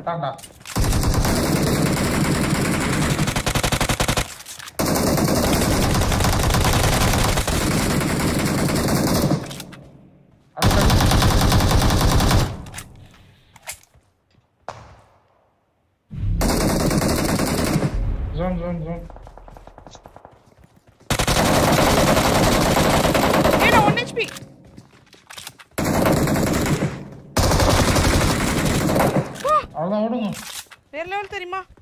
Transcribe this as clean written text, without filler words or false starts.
வந்தான்டா. Zone. Hey, no, 1 HP. அவ்வளவுதான் ஓடுங்க. வேற லெவல் தெரியுமா?